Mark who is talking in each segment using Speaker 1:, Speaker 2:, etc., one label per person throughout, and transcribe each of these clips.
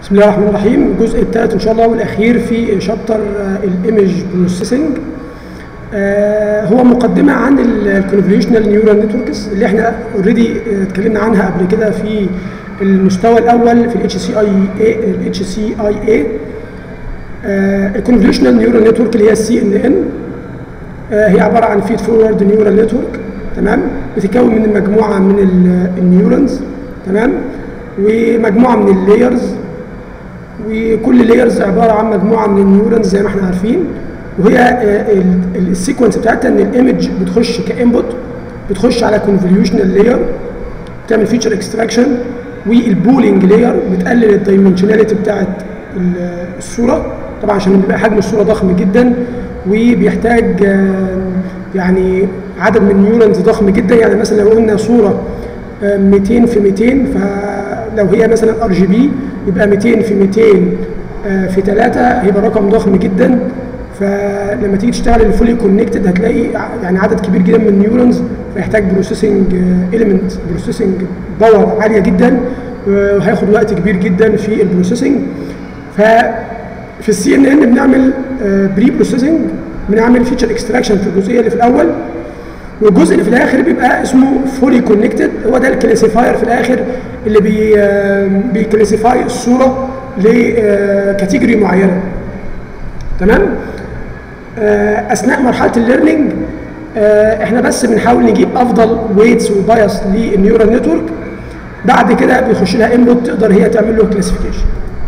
Speaker 1: بسم الله الرحمن الرحيم. الجزء الثالث ان شاء الله والاخير في شابتر الايمج بروسيسنج. هو مقدمه عن الكونفوليوشنال نيورال نتوركس اللي احنا اوريدي اتكلمنا عنها قبل كده في المستوى الاول في الاتش سي اي اي. الكونفوليوشنال نيورال نتورك اللي هي السي ان ان هي عباره عن فيد فورورد نيورال نتورك، تمام؟ بتتكون من مجموعه من النيورونز، تمام؟ ومجموعه من اللايرز، وكل لايرز عباره عن مجموعه من النيورونز زي ما احنا عارفين. وهي السيكونس بتاعتها ان الايمج بتخش كانبوت، بتخش على كونفوليوشنال لاير بتعمل فيتشر اكستراكشن، والبولينج لاير بتقلل الدايمنشناليتي بتاعت الصوره، طبعا عشان بيبقى حجم الصوره ضخم جدا وبيحتاج يعني عدد من النيورونز ضخم جدا. يعني مثلا لو قلنا صوره 200 في 200، فلو هي مثلا ار جي بي يبقى 200 في 200 في 3 هيبقى رقم ضخم جدا. فلما تيجي تشتغل الفولي كونكتد هتلاقي يعني عدد كبير جدا من النيورونز، فيحتاج بروسيسنج اليمنت، بروسيسنج باور عاليه جدا، وهياخد وقت كبير جدا في البروسيسنج. ففي السي ان ان بنعمل بري بروسيسنج، بنعمل فيتشر اكستراكشن في الجزئيه اللي في الاول، والجزء اللي في الاخر بيبقى اسمه فولي كونكتد. هو ده الكلاسيفاير في الاخر اللي بيكلاسيفاي الصوره لكاتيجوري معينه، تمام؟ اثناء مرحله الليرنينج احنا بس بنحاول نجيب افضل ويتس وبايس للنيورال نتورك. بعد كده بيخش لها انبوت تقدر هي تعمل له كلاسيفيكيشن.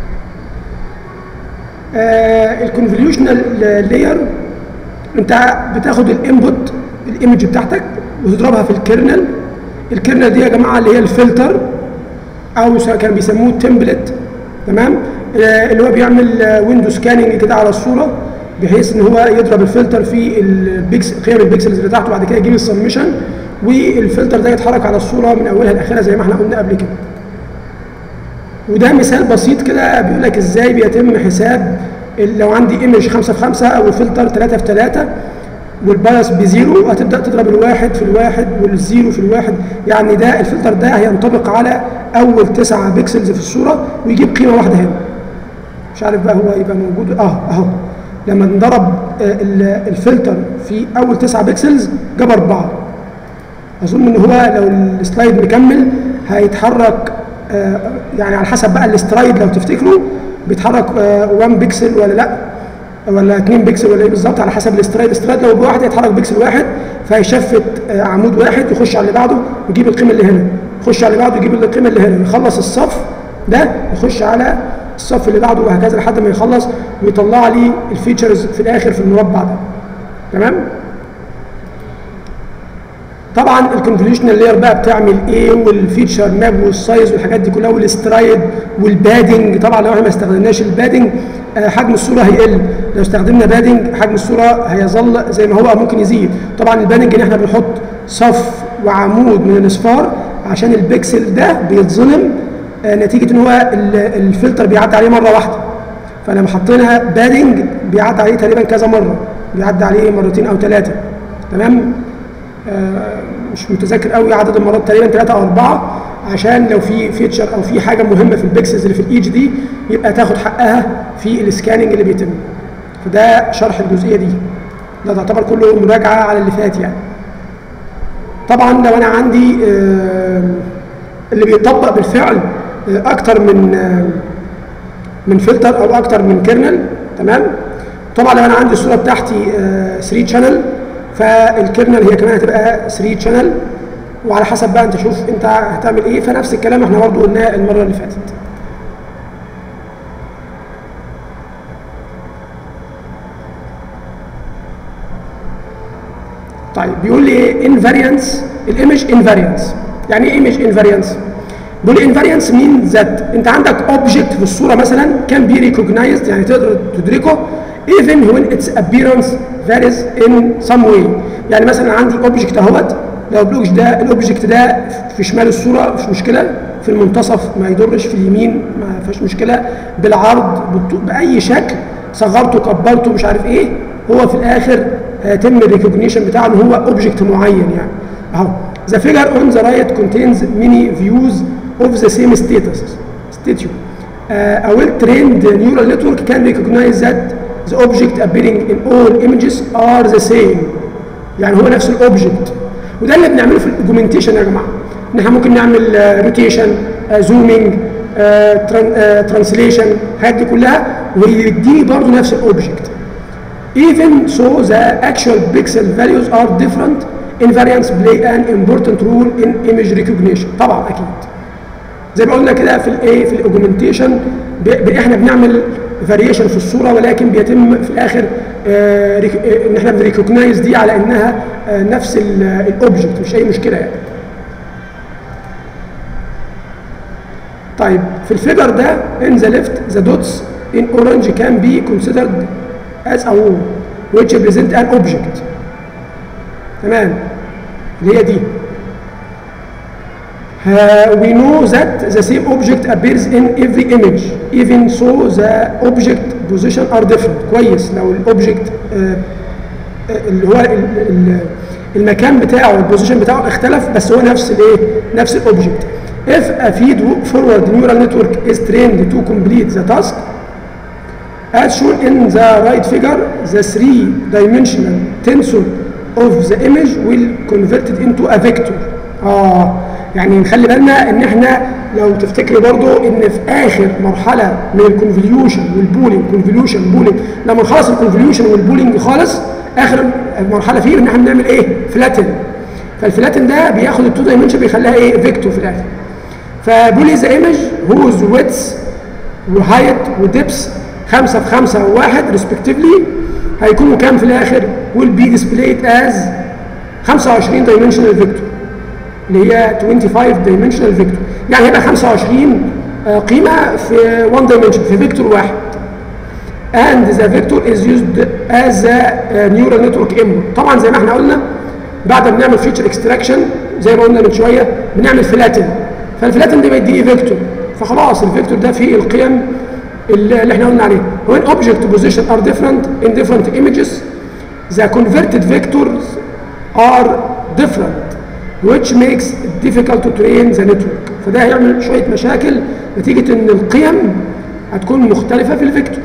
Speaker 1: الكونفوليوشنال لاير انت بتاخد الانبوت الايمج بتاعتك وتضربها في الكيرنل. الكيرنل دي يا جماعه اللي هي الفلتر، او كانوا بيسموه تمبلت، تمام؟ اللي هو بيعمل ويندو سكاننج كده على الصوره، بحيث ان هو يضرب الفلتر في قيم البكسلز بتاعته، بعد كده يجيب السبمشن، والفلتر ده يتحرك على الصوره من اولها لاخرها زي ما احنا قلنا قبل كده. وده مثال بسيط كده بيقول لك ازاي بيتم حساب لو عندي ايمج 5 في 5 او الفلتر 3 في 3 والبايس بزيرو، هتبدا تضرب الواحد في الواحد والزيرو في الواحد. يعني ده الفلتر ده هينطبق على اول 9 بكسلز في الصوره ويجيب قيمه واحده هنا. مش عارف بقى هو يبقى موجود اهو. لما نضرب الفلتر في اول 9 بكسلز جاب 4. اظن ان هو لو السلايد مكمل هيتحرك يعني على حسب بقى الاسترايد، لو تفتكروا بيتحرك 1 بكسل ولا لا، ولا 2 بكسل ولا ايه بالظبط، على حسب الاسترايد. الاسترايد لو بواحد هيتحرك بكسل واحد، فهيشفت عمود واحد يخش على اللي بعده ويجيب القيمه اللي هنا، يخش على اللي بعده يجيب القيمه اللي هنا، يخلص الصف ده يخش على الصف اللي بعده، وهكذا لحد ما يخلص ويطلع لي الفيتشرز في الاخر في المربع ده، تمام؟ طبعا الكونفوليوشنال لاير بقى بتعمل ايه، والفيتشر ماب والسايز والحاجات دي كلها، والاسترايد والبادنج. طبعا لو احنا ما استخدمناش البادنج حجم الصوره هيقل، لو استخدمنا بادنج حجم الصوره هيظل زي ما هو او ممكن يزيد. طبعا البادنج ان احنا بنحط صف وعمود من الاصفار عشان البكسل ده بيتظلم نتيجه ان هو الفلتر بيعدي عليه مره واحده، فلما حطينا بادنج بيعدي عليه تقريبا كذا مره، بيعدي عليه مرتين او 3، تمام؟ مش متذكر قوي عدد المرات، تقريبا 3 أو 4، عشان لو في فيتشر او في حاجه مهمه في البكسلز اللي في الايدج دي يبقى تاخد حقها في السكاننج اللي بيتم. فده شرح الجزئيه دي، ده تعتبر كله مراجعه على اللي فات يعني. طبعا لو انا عندي اللي بيطبق بالفعل اكتر من فلتر او اكتر من كيرنل، تمام؟ طبعا لو انا عندي الصوره بتاعتي 3 شانل، فالكيرنل هي كمان هتبقى 3 شانل، وعلى حسب بقى انت شوف انت هتعمل ايه. فنفس الكلام احنا برضه قلناه المره اللي فاتت. طيب بيقول لي ايه انفاريانس الايمج انفاريانس. يعني ايه ايمج انفاريانس؟ بيقول لي انفاريانس مين ذات انت عندك اوبجكت في الصوره مثلا كان بي ريكوجنايزد، يعني تقدر تدركه even when its appearance varies in some way. يعني مثلا عندي اوبجكت اهوت، لو الاوبجكت ده في شمال الصوره مش مشكله، في المنتصف ما يضرش، في اليمين ما فيهاش مشكله، بالعرض باي شكل، صغرته كبرته مش عارف ايه، هو في الاخر هيتم الريكوجنيشن بتاعه ان هو اوبجكت معين. يعني اهو the figure on the right contains many views of the same statue. a well-trained neural network can recognize that the object appearing in all images are the same. يعني هو نفس الاوبجكت، وده اللي بنعمله في الاوجمنتيشن يا جماعه، ان احنا ممكن نعمل روتيشن، زومينج، ترانسليشن، الحاجات دي كلها ويديني برضه نفس الاوبجكت. Even so the actual pixel values are different. Invariance play an important role in image recognition. طبعا اكيد. زي ما قلنا كده في الايه في الاوجمنتيشن احنا بنعمل فاريشن في الصوره، ولكن بيتم في الاخر ان احنا بنريكوجنايز دي على انها نفس الاوبجكت، مش اي مشكله يعني. طيب في الفيجر ده in the left the dots in orange can be considered as a wall which represent an object. تمام، اللي هي دي. We know that the same object appears in every image, even so the object position are different. كويس لو الاوبجكت اللي هو المكان بتاعه البوزيشن بتاعه اختلف، بس هو نفس الايه؟ نفس الاوبجكت. If a feed-forward neural network is trained to complete the task, as shown in the right figure, the three-dimensional tensor of the image will convert it into a vector. يعني نخلي بالنا ان احنا لو تفتكروا برضو ان في اخر مرحله من الكونفوليوشن والبولينج، كونفوليوشن بولينج، لما نخلص الكونفوليوشن والبولينج خالص اخر مرحله فيه ان احنا بنعمل ايه؟ فلاتن. فالفلاتن ده بياخد التو دايمنشن بيخليها ايه؟ فيكتور في الاخر. فبولي ذا ايمج هوز ويدث وهايت وديبس 5 في 5 و1 ريسبكتيفلي هيكونوا كام في الاخر؟ will be displayed as 25 dimensional vector اللي هي 25 dimensional vector، يعني هيبقى 25 قيمه في 1 dimension في فيكتور واحد. and the vector is used as a neural network input. طبعا زي ما احنا قلنا بعد ما بنعمل فيتشر اكستراكشن زي ما قلنا من شويه بنعمل فلاتن، فالفلاتن ده بيديني فيكتور، فخلاص الفيكتور ده فيه القيم اللي احنا قلنا عليها. when object position are different in different images the converted vectors are different which makes it difficult to train the network. فده هيعمل شويه مشاكل نتيجه ان القيم هتكون مختلفه في الفيكتور.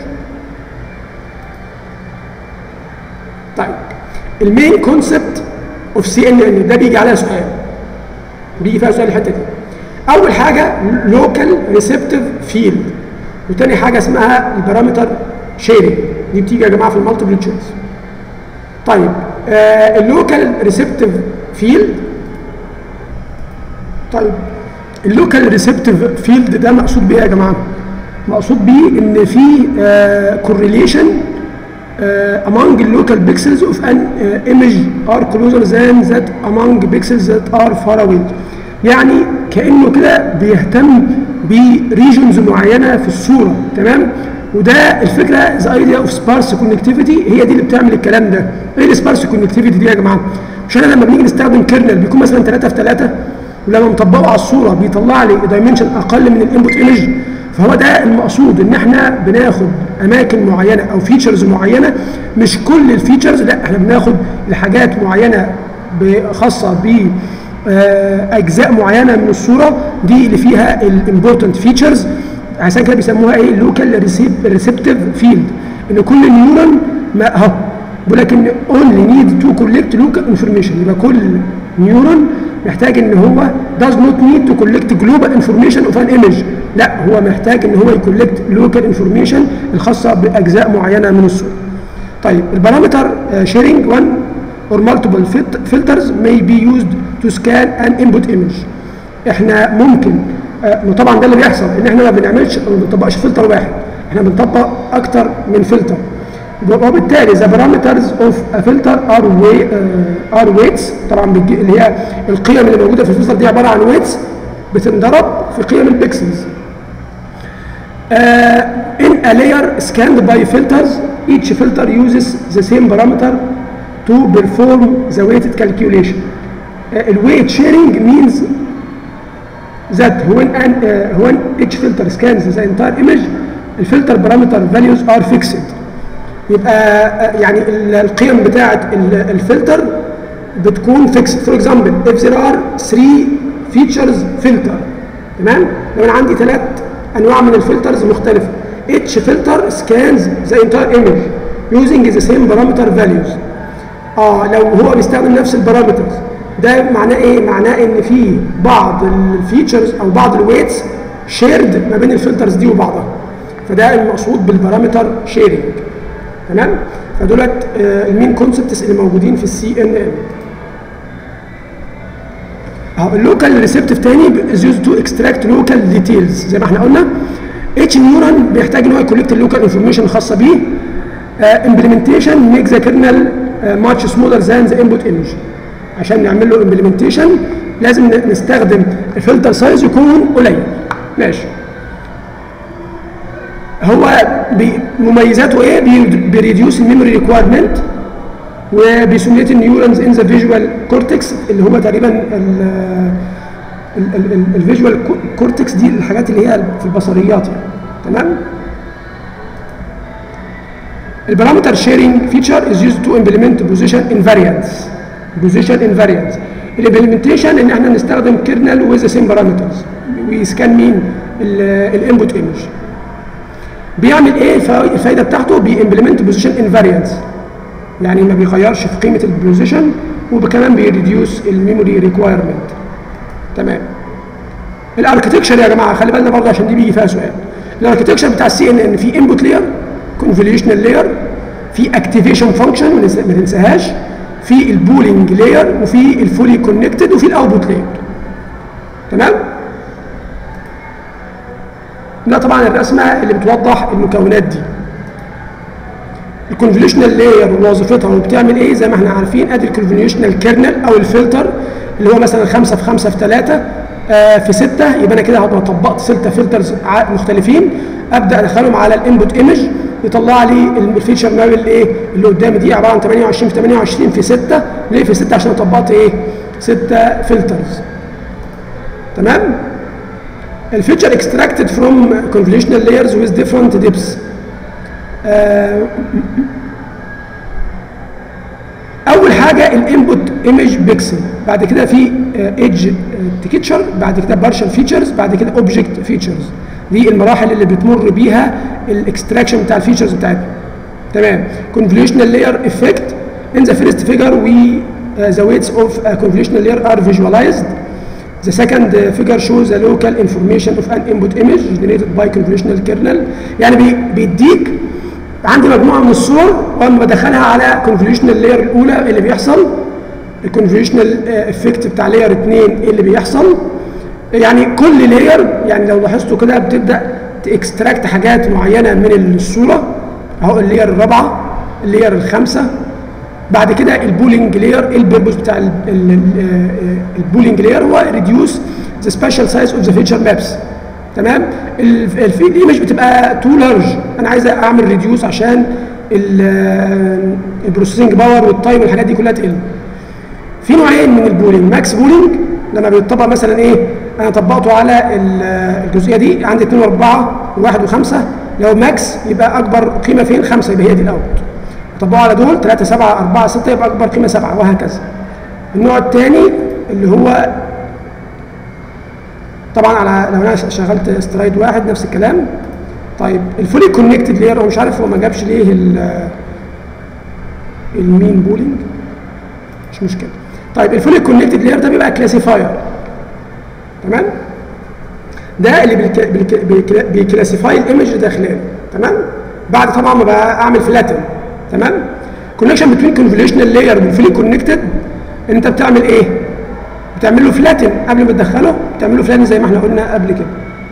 Speaker 1: طيب المين كونسبت اوف سي ان ان ده بيجي عليها سؤال، بيجي فيها سؤال الحته دي. اول حاجه لوكال ريسبتيف فيلد، وتاني حاجه اسمها البارامتر شيرنج، دي بتيجي يا جماعه في المالتيبل تشويس. طيب اللوكال ريسبتيف فيلد، طيب اللوكال ريسبتيف فيلد ده مقصود بيه يا جماعه؟ مقصود بيه ان في كورليشن among local pixels of an image are closer than that among pixels that are far away. يعني كأنه كده بيهتم بريجنز معينة في الصورة، تمام؟ وده الفكرة the idea of sparse connectivity هي دي اللي بتعمل الكلام ده. ايه السبارس كونكتيفيتي دي يا جماعة؟ عشان لما بنيجي نستخدم كيرنل بيكون مثلا 3 في 3، ولما نطبقه على الصورة بيطلع لي دايمنشن أقل من الانبوت ايمج، فهو ده المقصود ان احنا بناخد اماكن معينه او فيتشرز معينه، مش كل الفيتشرز، لا احنا بناخد الحاجات معينه خاصه ب اجزاء معينه من الصوره دي اللي فيها الامبورتنت فيتشرز، عشان كده بيسموها ايه؟ لوكال ريسبتيف فيلد. ان كل نيورون اهو بيقول لك ان اونلي نيد تو كولكت لوكال انفورميشن، يبقى كل نيورون محتاج ان هو does not need to collect global information of an image، لا هو محتاج ان هو يكولكت local information الخاصه باجزاء معينه من الصوره. طيب البارامتر sharing one or multiple filters may be used to scan an input image. احنا ممكن طبعا ده اللي بيحصل ان احنا ما بنطبقش فلتر واحد، احنا بنطبق اكتر من فلتر، وبالتالي the parameters of a filter are weights. طبعا اللي هي القيم اللي موجوده في الفلتر دي عباره عن weights بتنضرب في قيم البكسلز. In a layer scanned by filters, each filter uses the same parameter to perform the weighted calculation. Weight sharing means that when each filter scans the entire image, the filter parameter values are fixed. يبقى يعني القيم بتاعه الفلتر بتكون fixed. For example, if there are 3 features filter، تمام؟ لو انا عندي 3 انواع من الفلترز مختلفه. each filter scans the entire image using the same parameter values. لو هو بيستخدم نفس البارامترز ده معناه ايه؟ معناه ان في بعض الفيتشرز او بعض الويتس شيرد ما بين الفلترز دي وبعضها، فده المقصود بالبارامتر شيرنج. تمام؟ فدولت المين كونسبتس اللي موجودين في السي ان ان. اللوكال ريسبتيف تاني is used to extract local details زي ما احنا قلنا. اتش نيورون بيحتاج ان هو يكولكت اللوكال انفورميشن الخاصه بيه. implementation makes the kernel much smaller than the input image. عشان نعمل له implementation لازم نستخدم الفلتر سايز يكون قليل. ماشي. هو مميزاته ايه؟ بيريديوس الميموري ريكوايرمنت وبيسيميليت النيورونز ان ذا فيجوال كورتكس اللي هو تقريبا الفيجوال كورتكس دي الحاجات اللي هي في البصريات يعني. تمام؟ البارامتر شيرنج فيتشر از يوزد تو امبلمنت بوزيشن انفاريانس. الامبلمنتيشن ان احنا نستخدم كيرنل ويز ذا سيم بارامترز ويسكان مين؟ الانبوت ايمج. بيعمل ايه الفايده بتاعته؟ بيمبلمنت بوزيشن انفاريانس، يعني ما بيغيرش في قيمه البوزيشن وكمان بيريديوس الميموري ريكوايرمنت. تمام. الاركتكشر يا جماعه خلي بالنا برضه عشان دي بيجي فيها سؤال. الاركتكشر بتاع السي ان ان في انبوت لاير، كونفوليوشنال لاير، في اكتيفيشن فانكشن ما ننساهاش، في البولينج لاير، وفي الفولي كونكتد، وفي الاوتبوت لاير. تمام؟ ده طبعا الرسمه اللي بتوضح المكونات دي. الكونفوليوشنال لاير ووظيفتها وبتعمل ايه زي ما احنا عارفين. ادي الكونفوليوشنال كيرنل او الفلتر اللي هو مثلا 5 في 5 في 3 في 6، يبقى انا كده هبقى طبقت 6 فلترز مختلفين، ابدا ادخلهم على الانبوت ايمج يطلع لي الفيتشر ماب اللي ايه اللي قدامي دي عباره عن 28 في 28 في 6. ليه في 6؟ عشان طبقت ايه؟ 6 فلترز. تمام؟ الفيتشر extracted from convolutional layers with different depths. اول حاجه الانبوت ايمج بيكسل، بعد كده في ايدج تكتشر، بعد كده بارشال فيتشرز، بعد كده اوبجكت فيتشرز. دي المراحل اللي بتمر بيها الاكستراكشن بتاع الفيتشرز بتاعتنا. تمام. convolutional layer effect. in the first figure we the weights of a convolutional layer are visualized. The second figure shows the local information of an input image generated by convolutional kernel. يعني بيديك عندي مجموعه من الصور وانا بدخلها على convolutional layer الاولى اللي بيحصل الconvolutional effect بتاع layer 2 ايه اللي بيحصل. يعني كل لاير يعني لو لاحظتوا كده بتبدا تاكستراكت حاجات معينه من الصوره. اهو اللاير الرابعه، اللاير الخامسه، بعد كده البولينج لاير. ايه البيربوس بتاع البولينج لاير؟ هو ريديوس ذا سبيشال سايز اوف ذا فيتشر مابس. تمام؟ الايمج بتبقى تو لارج، انا عايز اعمل ريديوس عشان البروسيسنج باور والتايم والحاجات دي كلها تقل. في نوعين من البولينج، ماكس بولينج لما بيطبق مثلا ايه؟ انا طبقته على الجزئيه دي عندي 2 و4 و1 و5. لو ماكس يبقى اكبر قيمه فين؟ 5، يبقى هي دي الاوت. طبقوا على دول 3 7 4 6 يبقى اكبر قيمه 7، وهكذا. النوع الثاني اللي هو طبعا على لو انا شغلت سترايد واحد نفس الكلام. طيب الفولي كونكتد لاير، هو مش عارف هو ما جابش ليه المين بولينج، مش مشكله. طيب الفولي كونكتد لاير ده بيبقى كلاسيفاير. تمام؟ ده اللي بيكلاسيفاي الايمج داخليا. تمام؟ بعد طبعا ما بقى اعمل فلاتن. تمام؟ كونكشن بين كونفوليوشنال لاير والفولي كونكتد ان انت بتعمل ايه؟ بتعمل له فلاتن قبل ما تدخله، بتعمل له فلاتن زي ما احنا قلنا قبل كده.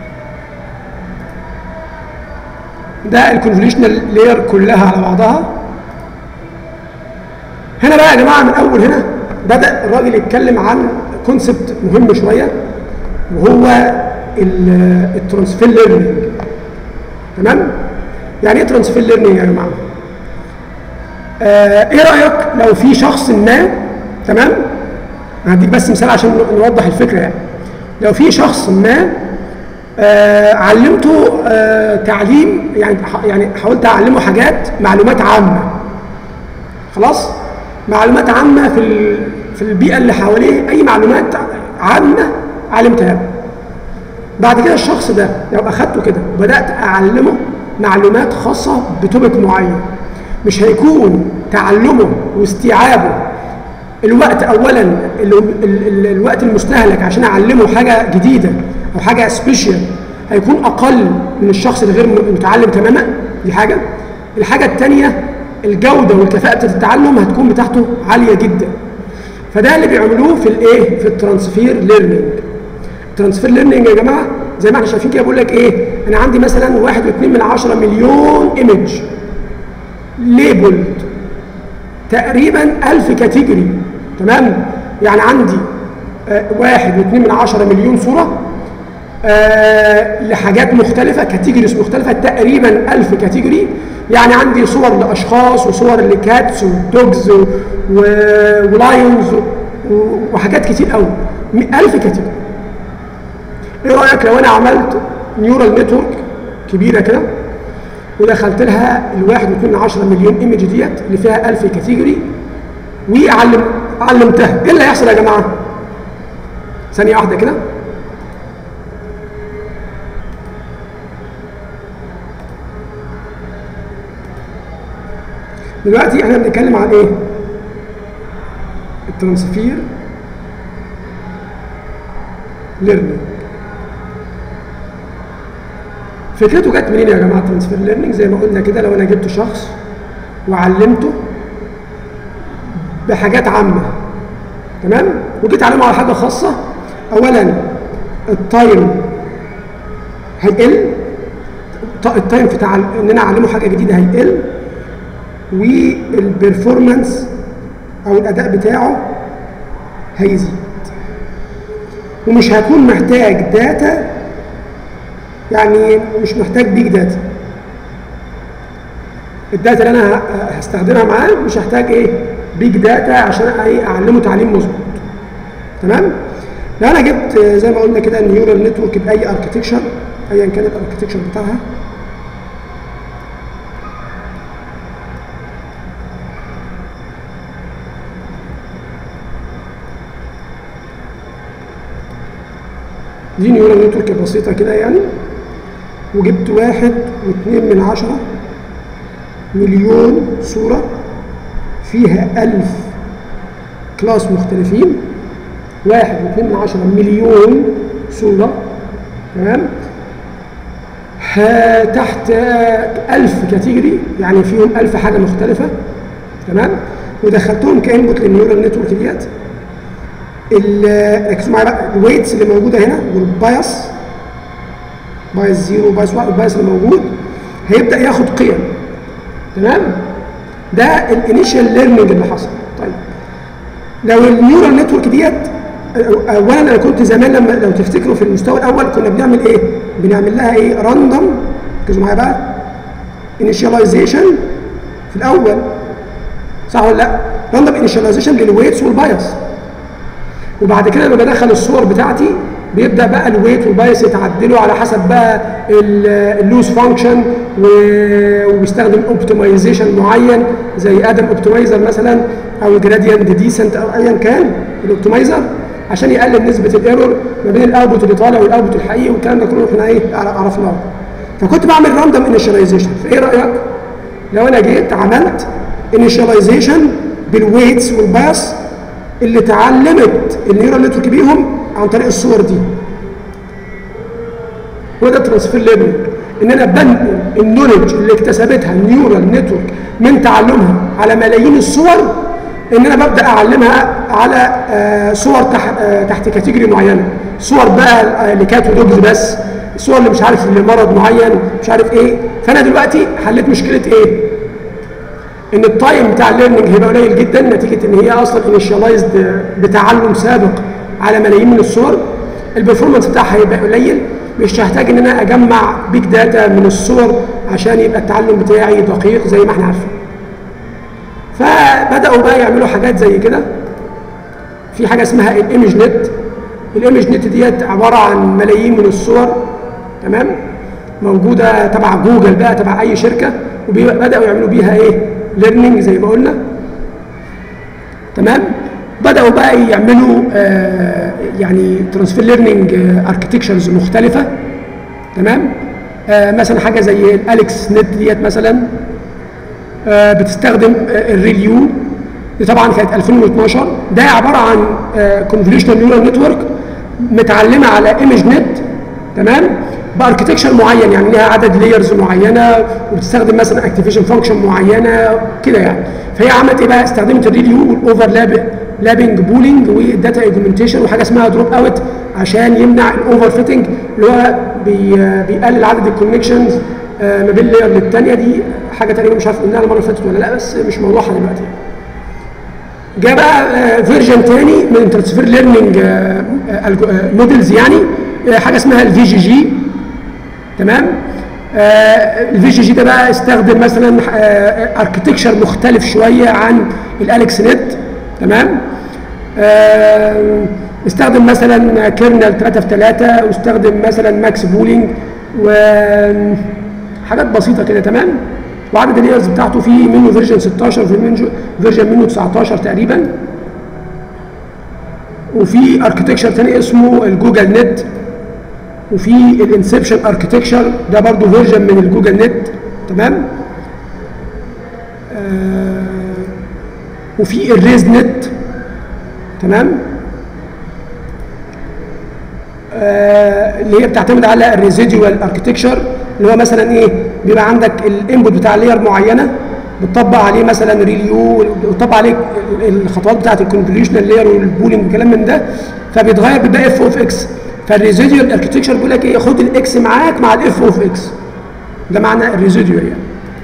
Speaker 1: ده الكونفوليوشنال لاير كلها على بعضها. هنا بقى يا جماعه من اول هنا بدا الراجل يتكلم عن كونسبت مهم شويه وهو الترانسفير ليرنينج. تمام؟ يعني ايه ترانسفير ليرنينج يا جماعه؟ ايه رايك لو في شخص ما، تمام؟ هديك بس مثال عشان نوضح الفكره. يعني لو في شخص ما علمته تعليم، يعني حاولت اعلمه حاجات معلومات عامه. خلاص؟ معلومات عامه في البيئه اللي حواليه، اي معلومات عامه علمتها له. بعد كده الشخص ده لو اخدته كده وبدات اعلمه معلومات خاصه بتوبيك معين، مش هيكون تعلمه واستيعابه الوقت اولا الوقت المستهلك عشان اعلمه حاجه جديده او حاجه سبيشال هيكون اقل من الشخص الغير متعلم تماما. دي حاجه. الحاجه الثانيه الجوده والكفاءه التعلم هتكون بتاعته عاليه جدا. فده اللي بيعملوه في الايه؟ في الترانسفير ليرنينج. الترانسفير ليرنينج يا جماعه زي ما احنا شايفين كده بقول لك ايه؟ انا عندي مثلا 1.2 مليون ايمج ليبلد تقريبا 1000 كاتيجوري. تمام؟ يعني عندي 1.2 مليون صوره لحاجات مختلفه، كاتيجوريز مختلفه، تقريبا 1000 كاتيجوري. يعني عندي صور لاشخاص وصور لكاتس ودوجز ولايونز وحاجات كتير قوي، 1000 كاتيجوري. ايه رايك لو انا عملت نيورال نتورك كبيره كده ودخلت لها ال 1.2 مليون ايمج ديت اللي فيها 1000 كاتيجوري وعلمتها؟ ايه اللي هيحصل يا جماعه؟ ثانيه واحده كده. دلوقتي احنا بنتكلم عن ايه؟ الترانسفير ليرنينج. فكرته جت منين يا جماعه الترانسفير ليرنينج؟ زي ما قلنا كده، لو انا جبت شخص وعلمته بحاجات عامه، تمام؟ وجيت اعلمه على حاجه خاصه، اولا التايم هيقل، التايم في ان انا اعلمه حاجه جديده هيقل، والبرفورمانس او الاداء بتاعه هيزيد، ومش هكون محتاج داتا، يعني مش محتاج بيج داتا. الداتا اللي انا هستخدمها معاه مش هحتاج ايه؟ بيج داتا عشان اعلمه تعليم مظبوط. تمام؟ لو انا جبت زي ما قلنا كده النيورال نتورك باي اركتكشر ايا كان الاركتكشر بتاعها، دي نيورال نتورك بسيطه كده يعني، وجبت 1.2 مليون صوره فيها 1000 كلاس مختلفين، 1.2 مليون صوره، تمام؟ تحت 1000 كاتيجوري، يعني فيهم 1000 حاجه مختلفه، تمام؟ ودخلتهم كانبوت للنيورال نتورك ديت. ركزوا معايا بقى، الويتس اللي موجوده هنا والبايس، بايس 0 وبايس 1، البايس اللي موجود هيبدا ياخد قيم، تمام؟ ده الانيشال ليرنينج اللي حصل. طيب لو النيورال نتورك ديت، اولا انا كنت زمان لما لو تفتكروا في المستوى الاول كنا بنعمل ايه؟ بنعمل لها ايه؟ راندوم، ركزوا معايا بقى، انيشاليزيشن في الاول، صح ولا لا؟ راندوم انيشاليزيشن للويتس والبايس، وبعد كده لما بدخل الصور بتاعتي بيبدا بقى الويت والبايس يتعدلوا على حسب بقى اللوز فانكشن، وبيستخدم اوبتمايزيشن معين زي ادم اوبتمايزر مثلا او جراديانت ديسنت او ايا كان الاوبتمايزر عشان يقلل نسبه الايرور ما بين الاوتبوت اللي طالع والاوتبوت الحقيقي، والكلام ده كله احنا ايه عرفناه. فكنت بعمل راندوم انيشاليزيشن. فايه رايك لو انا جيت عملت انيشاليزيشن بالويتس والبايس اللي اتعلمت النيورال نتورك بيهم عن طريق الصور دي؟ هو ده الترانسفير ليرنينج، ان انا بنقل النولج اللي اكتسبتها النيورال نتورك من تعلمها على ملايين الصور، ان انا ببدا اعلمها على صور تحت كاتيجوري معينه، صور بقى لكات ودوجز بس، صور اللي مش عارف لمرض معين مش عارف ايه. فانا دلوقتي حليت مشكله ايه؟ ان التايم بتاع الليرنينج هيبقى قليل جدا نتيجه ان هي اصلا انيشاليزد بتعلم سابق على ملايين من الصور. البرفورمانس بتاعها هيبقى قليل، مش هحتاج ان انا اجمع بيج داتا من الصور عشان يبقى التعلم بتاعي دقيق زي ما احنا عارفين. فبداوا بقى يعملوا حاجات زي كده، في حاجه اسمها الايمج نت. الايمج نت ديت عباره عن ملايين من الصور، تمام؟ موجوده تبع جوجل بقى، تبع اي شركه، وبداوا يعملوا بيها ايه؟ ليرنينج زي ما قلنا، تمام؟ بداوا بقى يعملوا يعني ترانسفير ليرنينج اركتكتشرز مختلفه. تمام. مثلا حاجه زي الاليكس نت ديت مثلا بتستخدم الريليو دي، طبعا كانت 2012. ده عباره عن كونفوليوشنال نيورال نتورك متعلمه على ايمج نت. تمام. باركتكشر معين، يعني ليها عدد لايرز معينه، وبتستخدم مثلا اكتيفيشن فانكشن معينه كده يعني. فهي عملت ايه بقى؟ استخدمت الريليو والاوفر لابنج بولينج والداتا اجمنتيشن وحاجه اسمها دروب اوت عشان يمنع الاوفر فيتنج اللي هو بيقلل عدد الكونكشنز ما بين لاير للثانيه. دي حاجه تقريبا مش عارف قلناها المره اللي فاتت ولا لا، بس مش موضوعها دلوقتي. جاء بقى فيرجن ثاني من ترانسفير ليرنينج موديلز، يعني حاجه اسمها الفي جي جي. تمام. الفي جي جي ده بقى استخدم مثلا اركتكشر مختلف شويه عن الاليكس نت. تمام. استخدم مثلا كيرنل 3 في 3، واستخدم مثلا ماكس بولينج وحاجات بسيطه كده. تمام. وعدد اللايرز بتاعته في منه فيرجن 16 وفي فيرجن منه 19 تقريبا. وفي اركتكشر ثاني اسمه الجوجل نت، وفي الانسبشن اركتكشر ده برضه فيرجن من الجوجل نت. تمام. وفي الريز نت. تمام. اللي هي بتعتمد على الريزيديوال اركتكشر، اللي هو مثلا ايه؟ بيبقى عندك الانبوت بتاع لاير معينه بتطبق عليه مثلا ريليو، وتطبق عليه الخطوات بتاعت الكونفوليوشنال لاير والبولينج والكلام من ده، فبيتغير بيبقى اف اوف اكس. فالريزيديوال اركتكشر بيقول لك ايه؟ خد الاكس معاك مع الاف اوف اكس. ده معنى الريزيديوال يعني.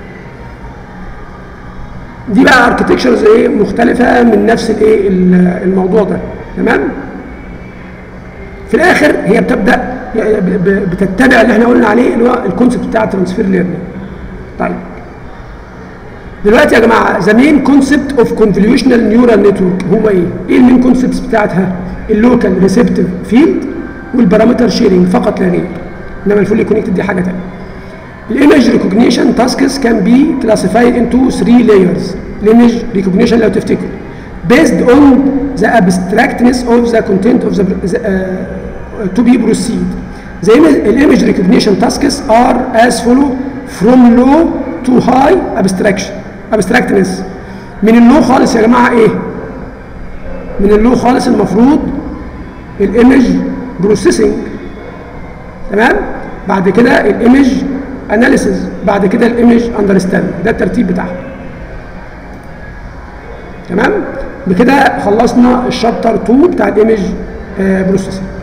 Speaker 1: دي بقى اركتكشرز ايه؟ مختلفه من نفس الايه؟ الموضوع ده. تمام. في الاخر هي بتبدا بتتبع اللي احنا قلنا عليه اللي هو الكونسبت بتاع الترانسفير ليرنينج. طيب دلوقتي يا جماعه ذا مين كونسبت اوف كونفوليوشنال نيورال نتورك هو ايه؟ ايه المين كونسبتس بتاعتها؟ اللوكال ريسبتيف فيلد والبارامتر شيرنج فقط لا غير. انما الفولي كونكتد دي حاجه ثانيه. الايمج ريكوجنيشن تاسكس كان بي كلاسيفايد انتو 3 لايرز. الايمج ريكوجنيشن لو تفتكروا based on the abstractness of the content of the to be proceed. The image recognition tasks are as follow from low to high abstractness. من اللو خالص يا جماعه ايه؟ من اللو خالص المفروض الايمج بروسيسنج. تمام؟ بعد كده الايمج اناليسيز، بعد كده الايمج اندرستاند. ده الترتيب بتاعها. تمام؟ بكده خلصنا الشابتر 2 بتاع الايمج بروسيسنج.